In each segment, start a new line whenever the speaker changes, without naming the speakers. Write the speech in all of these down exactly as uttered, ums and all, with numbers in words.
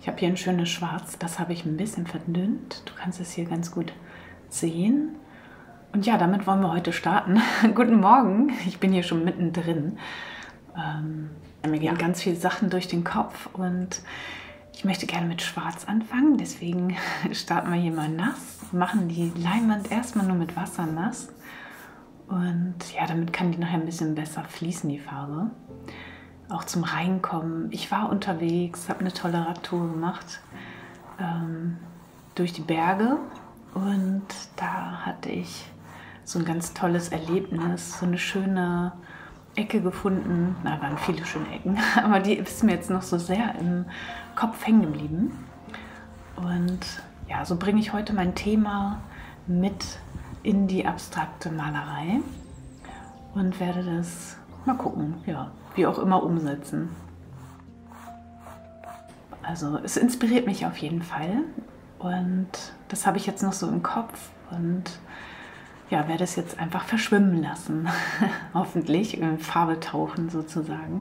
Ich habe hier ein schönes Schwarz, das habe ich ein bisschen verdünnt. Du kannst es hier ganz gut sehen. Und ja, damit wollen wir heute starten. Guten Morgen, ich bin hier schon mittendrin. Ähm, mir gehen ganz viele Sachen durch den Kopf und ich möchte gerne mit Schwarz anfangen. Deswegen starten wir hier mal nass, machen die Leinwand erstmal nur mit Wasser nass. Und ja, damit kann die nachher ein bisschen besser fließen, die Farbe. Auch zum Reinkommen. Ich war unterwegs, habe eine tolle Radtour gemacht ähm, durch die Berge und da hatte ich so ein ganz tolles Erlebnis, so eine schöne Ecke gefunden. Da waren viele schöne Ecken, aber die ist mir jetzt noch so sehr im Kopf hängen geblieben. Und ja, so bringe ich heute mein Thema mit in die abstrakte Malerei und werde das mal gucken, ja, wie auch immer umsetzen. Also es inspiriert mich auf jeden Fall und das habe ich jetzt noch so im Kopf und ja, werde es jetzt einfach verschwimmen lassen, hoffentlich in Farbe tauchen sozusagen.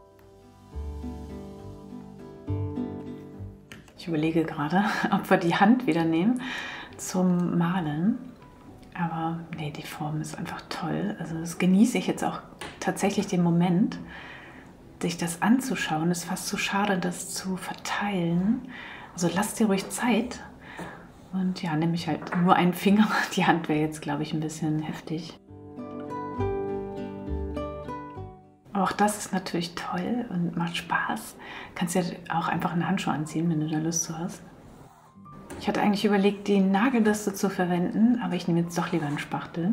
Ich überlege gerade, ob wir die Hand wieder nehmen zum Malen. Aber nee, die Form ist einfach toll. Also das genieße ich jetzt auch tatsächlich den Moment, sich das anzuschauen. Es ist fast zu schade, das zu verteilen. Also lasst dir ruhig Zeit. Und ja, nehme ich halt nur einen Finger. Die Hand wäre jetzt, glaube ich, ein bisschen heftig. Aber auch das ist natürlich toll und macht Spaß. Kannst ja auch einfach einen Handschuh anziehen, wenn du da Lust zu hast. Ich hatte eigentlich überlegt, die Nagelbürste zu verwenden, aber ich nehme jetzt doch lieber einen Spachtel.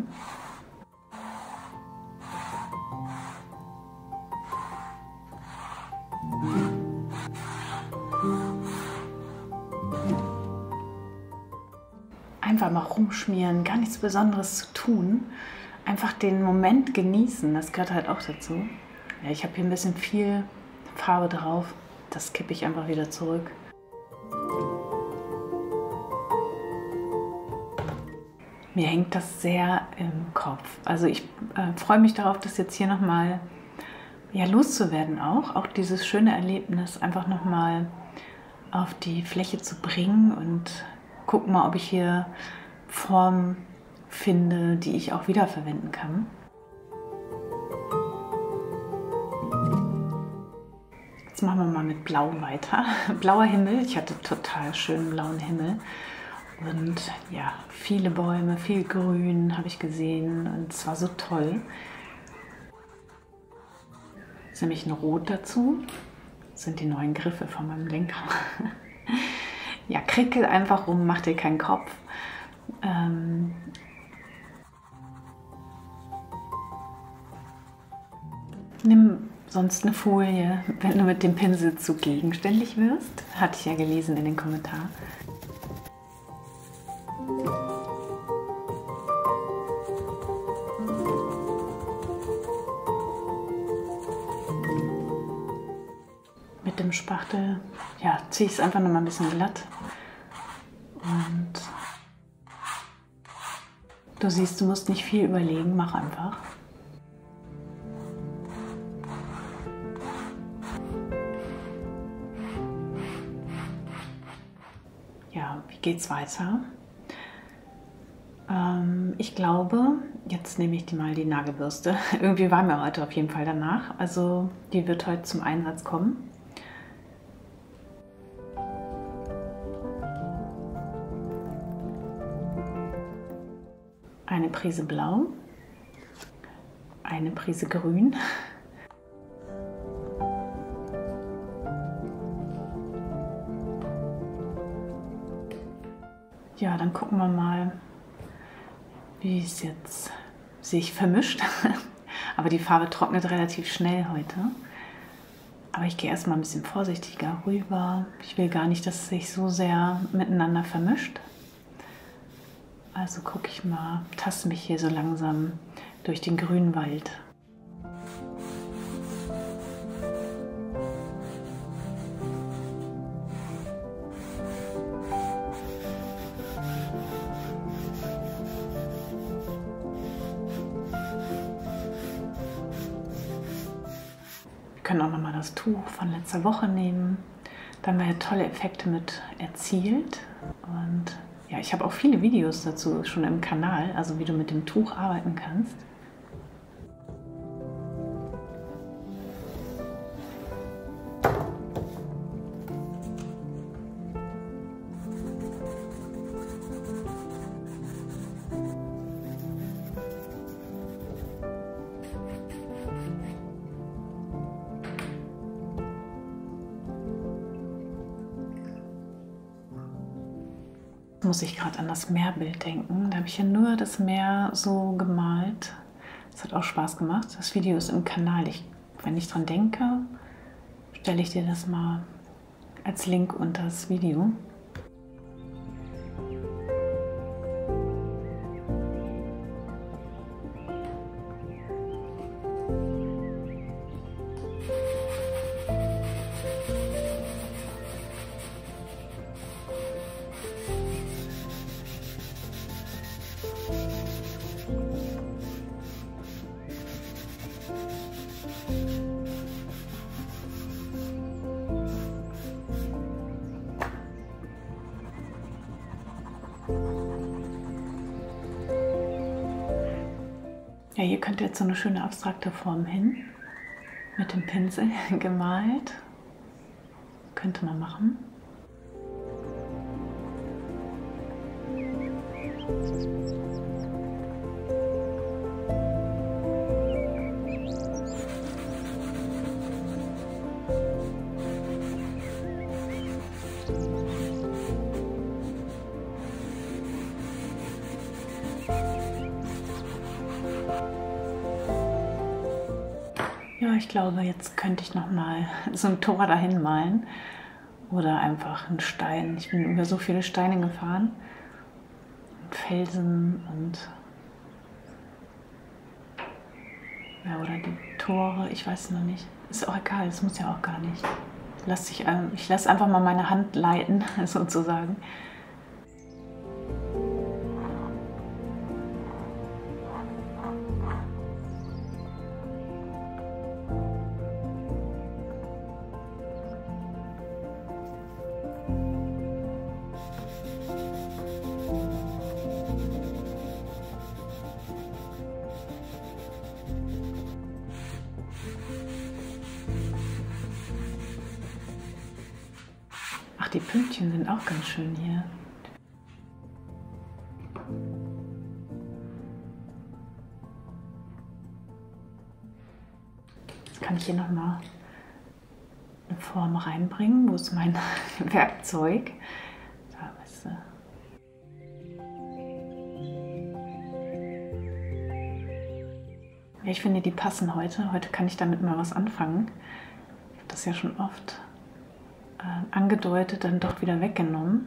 Einfach mal rumschmieren, gar nichts Besonderes zu tun. Einfach den Moment genießen, das gehört halt auch dazu. Ja, ich habe hier ein bisschen viel Farbe drauf, das kippe ich einfach wieder zurück. Mir hängt das sehr im Kopf. Also ich äh, freue mich darauf, das jetzt hier nochmal ja, loszuwerden auch. Auch dieses schöne Erlebnis einfach nochmal auf die Fläche zu bringen und guck mal, ob ich hier Formen finde, die ich auch wiederverwenden kann. Jetzt machen wir mal mit Blau weiter. Blauer Himmel, ich hatte total schönen blauen Himmel. Und ja, viele Bäume, viel Grün habe ich gesehen und es war so toll. Jetzt nehme ich ein Rot dazu. Das sind die neuen Griffe von meinem Lenker. Ja, krickel einfach rum, mach dir keinen Kopf. Ähm Nimm sonst eine Folie, wenn du mit dem Pinsel zu gegenständig wirst. Hatte ich ja gelesen in den Kommentaren. Mit dem Spachtel ja, ziehe ich es einfach noch mal ein bisschen glatt. Und du siehst, du musst nicht viel überlegen, mach einfach. Ja, wie geht's weiter? Ähm, ich glaube, jetzt nehme ich die mal die Nagelbürste. Irgendwie war mir heute auf jeden Fall danach. Also die wird heute zum Einsatz kommen. Eine Prise Blau, eine Prise Grün, ja, dann gucken wir mal, wie es jetzt sich vermischt. Aber die Farbe trocknet relativ schnell heute. Aber ich gehe erstmal ein bisschen vorsichtiger rüber. Ich will gar nicht, dass es sich so sehr miteinander vermischt. Also gucke ich mal, taste mich hier so langsam durch den grünen Wald. Wir können auch noch mal das Tuch von letzter Woche nehmen. Da haben wir ja tolle Effekte mit erzielt. Und ja, ich habe auch viele Videos dazu schon im Kanal, also wie du mit dem Tuch arbeiten kannst. Muss ich gerade an das Meerbild denken. Da habe ich ja nur das Meer so gemalt. Das hat auch Spaß gemacht. Das Video ist im Kanal. Ich, wenn ich dran denke, stelle ich dir das mal als Link unter das Video. Ja, hier könnte jetzt so eine schöne abstrakte Form hin, mit dem Pinsel gemalt. Könnte man machen. Ja, ich glaube, jetzt könnte ich noch mal so ein Tor dahin malen oder einfach einen Stein. Ich bin über so viele Steine gefahren, und Felsen und ja, oder die Tore. Ich weiß es noch nicht. Ist auch egal. Das muss ja auch gar nicht. Lass ich, ich lasse einfach mal meine Hand leiten, sozusagen. Ach, die Pünktchen sind auch ganz schön hier. Jetzt kann ich hier noch mal eine Form reinbringen. Wo ist mein Werkzeug? Da, weißt du. Ja, ich finde, die passen heute. Heute kann ich damit mal was anfangen. Ich habe das ja schon oft äh, angedeutet, dann doch wieder weggenommen.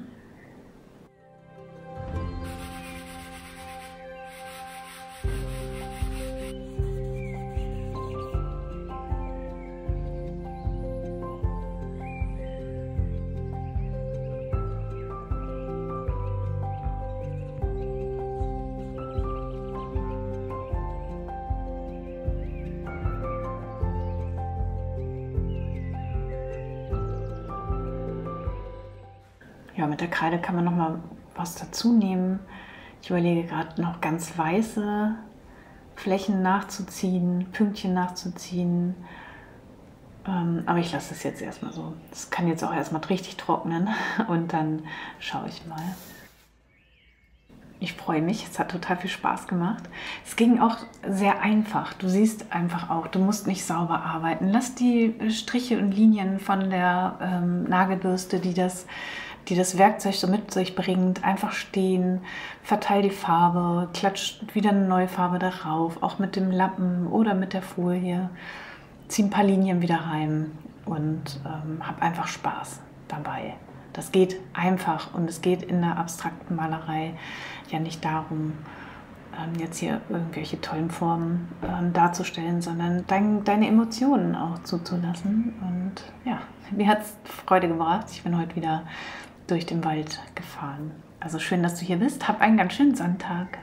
Ja, mit der Kreide kann man noch mal was dazu nehmen. Ich überlege gerade noch ganz weiße Flächen nachzuziehen, Pünktchen nachzuziehen. Ähm, aber ich lasse es jetzt erstmal so. Das kann jetzt auch erstmal richtig trocknen und dann schaue ich mal. Ich freue mich, es hat total viel Spaß gemacht. Es ging auch sehr einfach. Du siehst einfach auch, du musst nicht sauber arbeiten. Lass die Striche und Linien von der ähm, Nagelbürste, die das, die das Werkzeug so mit sich bringt, einfach stehen. Verteil die Farbe, klatsch wieder eine neue Farbe darauf, auch mit dem Lappen oder mit der Folie. Zieh ein paar Linien wieder rein und ähm, hab einfach Spaß dabei. Das geht einfach und es geht in der abstrakten Malerei ja nicht darum, jetzt hier irgendwelche tollen Formen darzustellen, sondern dein, deine Emotionen auch zuzulassen. Und ja, mir hat es Freude gebracht. Ich bin heute wieder durch den Wald gefahren. Also schön, dass du hier bist. Hab einen ganz schönen Sonntag.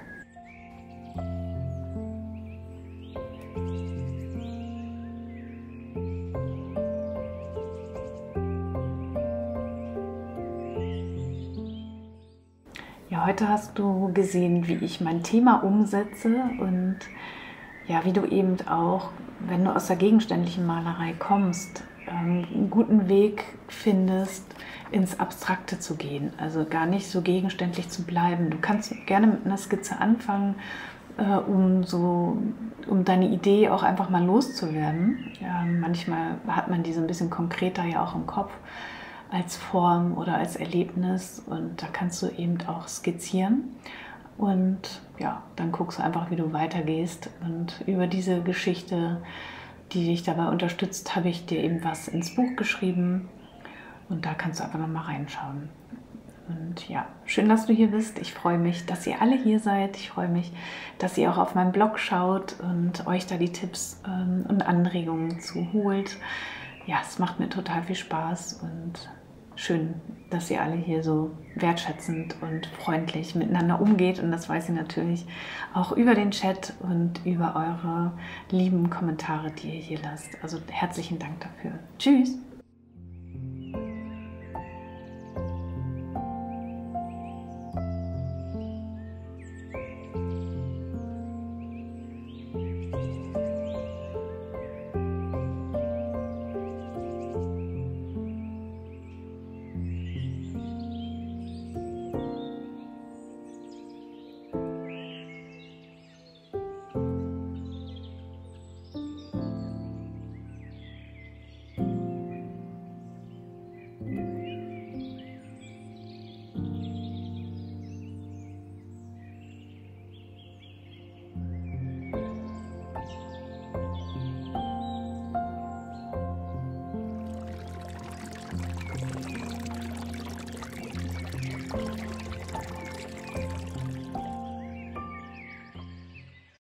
Ja, heute hast du gesehen, wie ich mein Thema umsetze und ja, wie du eben auch, wenn du aus der gegenständlichen Malerei kommst, ähm, einen guten Weg findest, ins Abstrakte zu gehen. Also gar nicht so gegenständlich zu bleiben. Du kannst gerne mit einer Skizze anfangen, äh, um, so, um deine Idee auch einfach mal loszuwerden. Ja, manchmal hat man diese ein bisschen konkreter ja auch im Kopf als Form oder als Erlebnis und da kannst du eben auch skizzieren. Und ja, dann guckst du einfach, wie du weitergehst. Und über diese Geschichte, die dich dabei unterstützt, habe ich dir eben was ins Buch geschrieben. Und da kannst du einfach nochmal reinschauen. Und ja, schön, dass du hier bist. Ich freue mich, dass ihr alle hier seid. Ich freue mich, dass ihr auch auf meinem Blog schaut und euch da die Tipps ähm, und Anregungen zu holt. Ja, es macht mir total viel Spaß und schön, dass ihr alle hier so wertschätzend und freundlich miteinander umgeht. Und das weiß ich natürlich auch über den Chat und über eure lieben Kommentare, die ihr hier lasst. Also herzlichen Dank dafür. Tschüss!